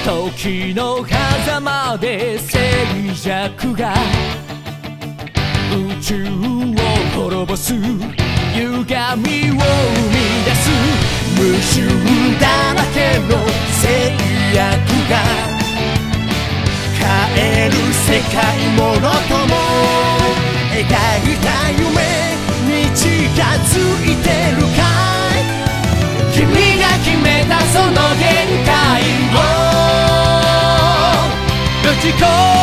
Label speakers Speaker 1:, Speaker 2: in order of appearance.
Speaker 1: 時の狭間で静寂が宇宙を滅ぼす歪みを生み出す無臭だらけの制約が変える世界ものとも描いた夢に近づいてるかい君が決めたその限界を打ち込む